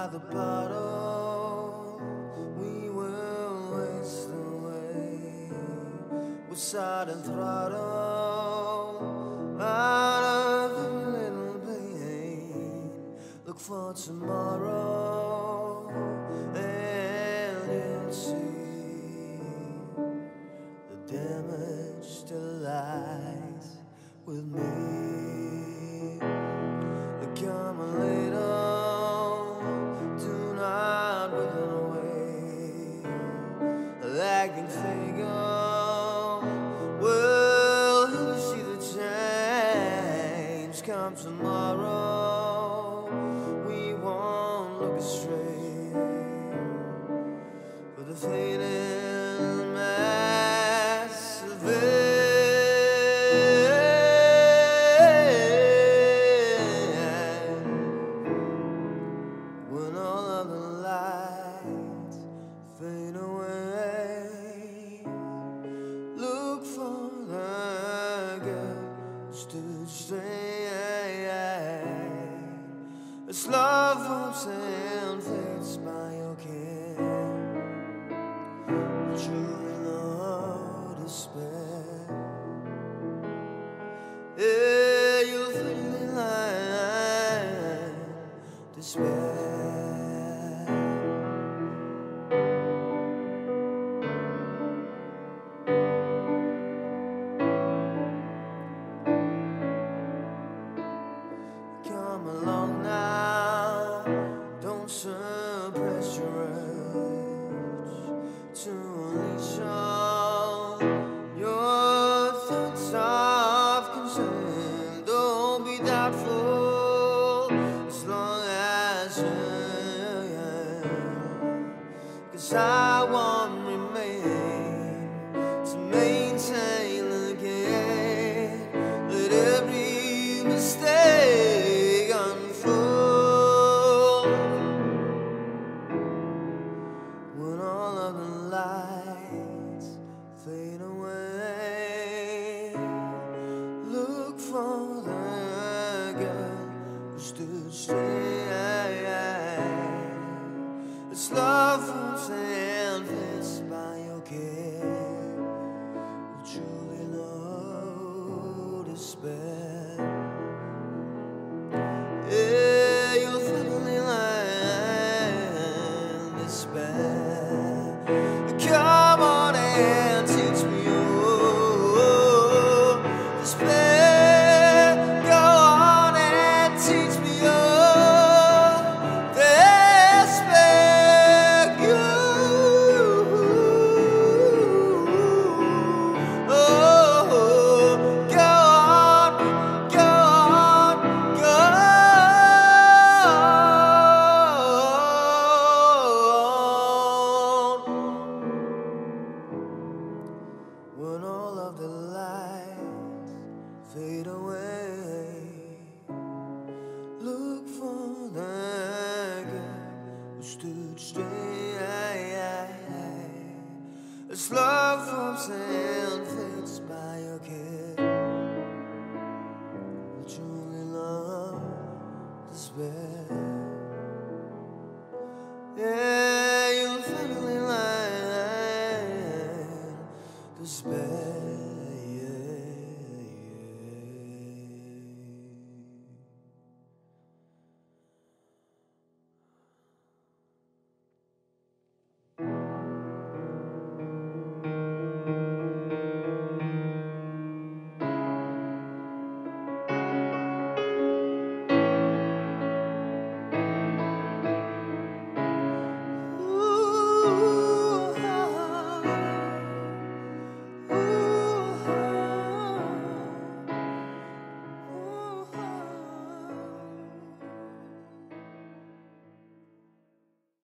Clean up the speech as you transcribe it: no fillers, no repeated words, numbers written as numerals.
by the bottle, we will waste away with sudden throttle out of a little pain. Look for tomorrow and you'll see the damage still lies with me. Come a little, do not wither away. A lagging figure will you see the change come tomorrow. We won't look astray for the fading mass of it. When all of the lights fade away, look for the girl who stood straight as love hopes and fades by your care. Truly no despair. Yeah, you'll feel it like despair. Come along now, don't suppress your urge to unleash all your thoughts of concern. Don't be doubtful as long as you're young, 'cause I won't remain to maintain the game. Let every mistake unfold. When all of the lights fade away, look for the girl who stood straight